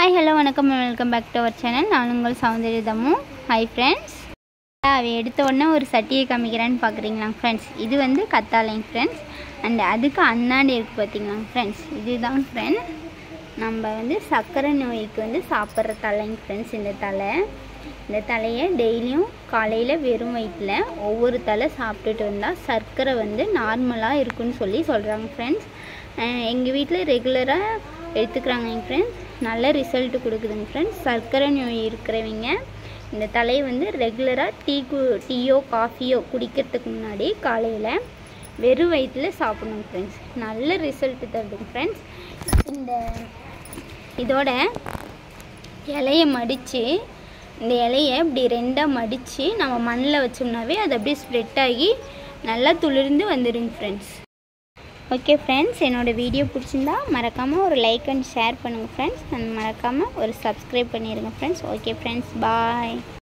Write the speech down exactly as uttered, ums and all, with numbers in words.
Hi, hello, வணக்கம் welcome back to our channel. நான் உங்கள் சௌந்தர்யதமு. Hi friends. அவ எடுத்த உடனே ஒரு சட்டியை காமிக்கிறேன்னு பார்க்குறீங்களா ஃப்ரெண்ட்ஸ். இது வந்து கத்தாழைங்க ஃப்ரெண்ட்ஸ். அண்ட் அதுக்கு அண்ணாடி இருக்குது பார்த்தீங்களா ஃப்ரெண்ட்ஸ். இதுதான் ஃப்ரெண்ட்ஸ் நம்ம வந்து சர்க்கரை நோய்க்கு வந்து சாப்பிட்ற தலைங்க ஃப்ரெண்ட்ஸ். இந்த தலை இந்த தலையை டெய்லியும் காலையில் வெறும் வயிற்றில் ஒவ்வொரு தலை சாப்பிட்டுட்டு வந்தால் சர்க்கரை வந்து நார்மலாக இருக்குன்னு சொல்லி சொல்கிறாங்க ஃப்ரெண்ட்ஸ். எங்கள் வீட்டில் ரெகுலராக எடுத்துக்கிறாங்க எங்கள் ஃப்ரெண்ட்ஸ். நல்ல ரிசல்ட்டு கொடுக்குதுங்க ஃப்ரெண்ட்ஸ். சர்க்கரை நோய் இருக்கிறவங்க இந்த தலையை வந்து ரெகுலராக டீ கு டீயோ காஃபியோ குடிக்கிறதுக்கு முன்னாடி காலையில் வெறும் வயிற்றில் சாப்பிடணும் ஃப்ரெண்ட்ஸ். நல்ல ரிசல்ட்டு தருதுங்க ஃப்ரெண்ட்ஸ். இந்த இதோட இலையை மடித்து இந்த இலையை இப்படி ரெண்டாக மடித்து நம்ம மண்ணில் வச்சோம்னாவே அது அப்படியே ஸ்ப்ரெட் ஆகி நல்லா துளிர்ந்து வந்துடுங்க ஃப்ரெண்ட்ஸ். ஓகே ஃப்ரெண்ட்ஸ், என்னோடய வீடியோ பிடிச்சிருந்தா மறக்காமல் ஒரு லைக் அண்ட் ஷேர் பண்ணுங்கள் ஃப்ரெண்ட்ஸ். அண்ட் மறக்காமல் ஒரு சப்ஸ்கிரைப் பண்ணிடுங்க ஃப்ரெண்ட்ஸ். ஓகே ஃப்ரெண்ட்ஸ், பாய்.